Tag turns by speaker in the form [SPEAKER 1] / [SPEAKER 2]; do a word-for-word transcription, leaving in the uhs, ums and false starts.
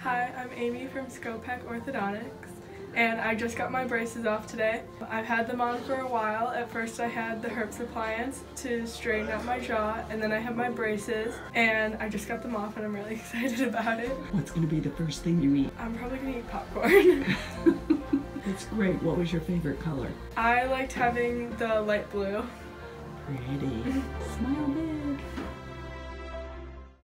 [SPEAKER 1] Hi, I'm Amy from Skopek Orthodontics, and I just got my braces off today. I've had them on for a while. At first I had the herp appliance to straighten out my jaw, and then I have my braces, and I just got them off and I'm really excited about it.
[SPEAKER 2] What's going to be the first thing you eat?
[SPEAKER 1] I'm probably going to eat popcorn.
[SPEAKER 2] That's great. What was your favorite color?
[SPEAKER 1] I liked having the light blue.
[SPEAKER 2] Pretty. Smile big.